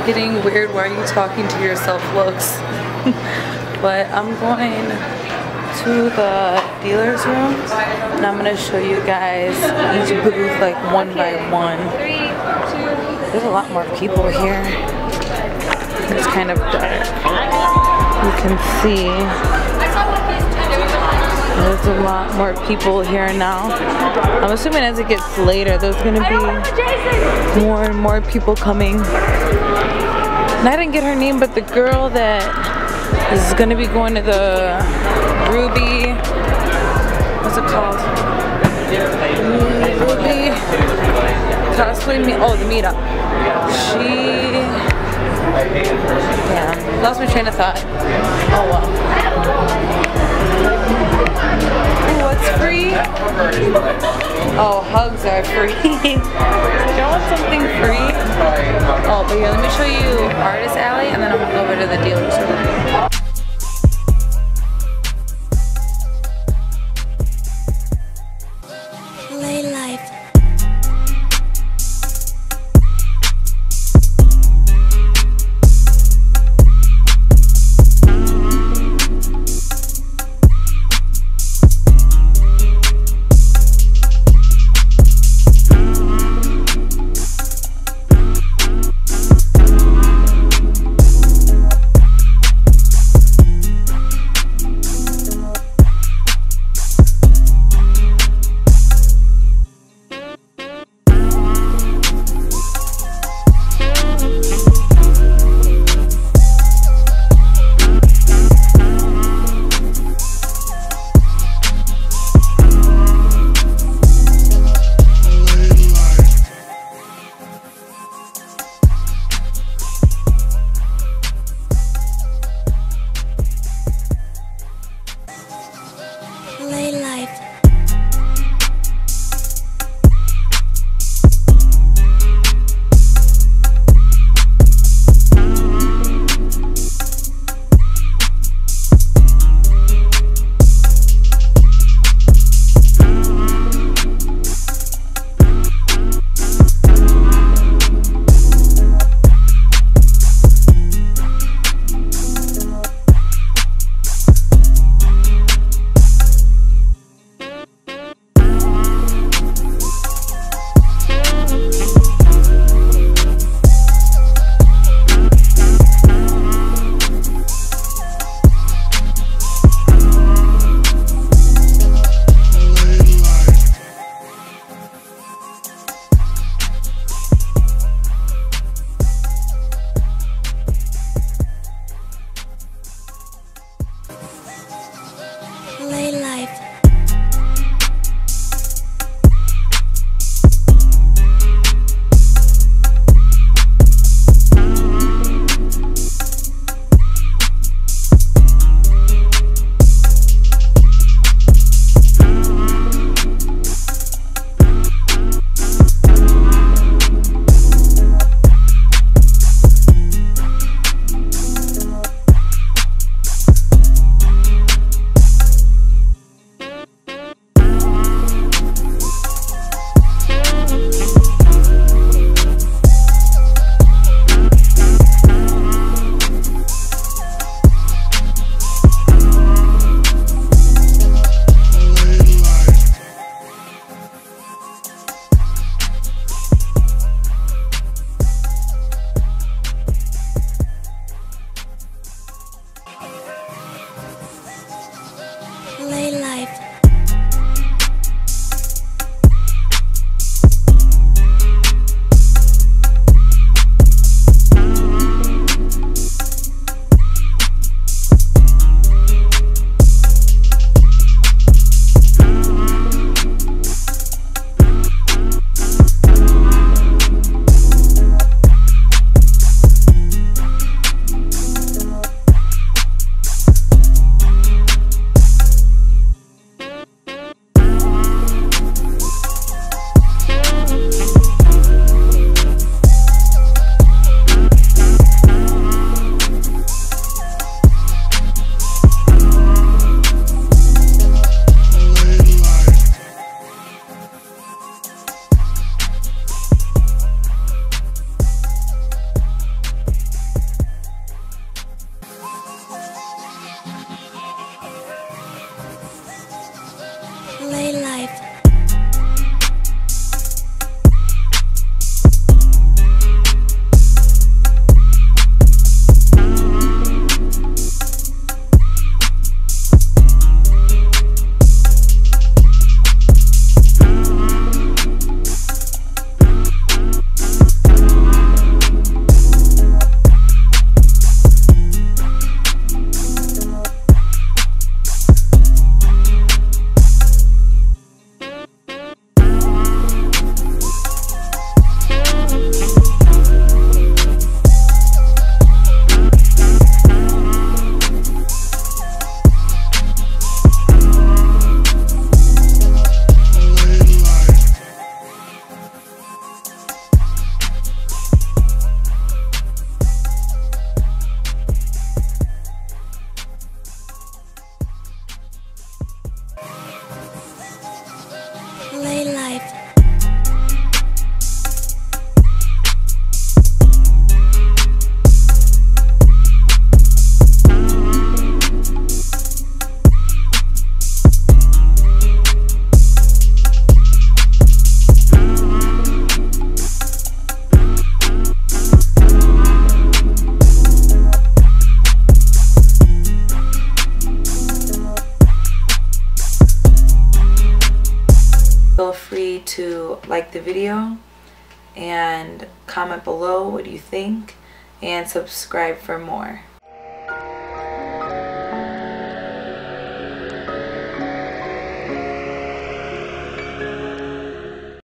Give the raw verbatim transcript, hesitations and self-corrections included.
getting weird, why are you talking to yourself looks. But I'm going to the dealer's room and I'm gonna show you guys each booth like one by one. There's a lot more people here. It's kind of dark. You can see there's a lot more people here now. I'm assuming as it gets later there's gonna be more and more people coming. And I didn't get her name, but the girl that is gonna be going to the Ruby, what's it called? Ruby cosplay me. Oh, the meetup. She, damn, lost my train of thought. Oh well. Ooh, what's free? Oh, hugs are free. Y'all want something free? Oh, but yeah, let me show you Artist Alley, and then I'm gonna go over to the dealer's room. Play life. Play life. Feel free to like the video and comment below what you think and subscribe for more.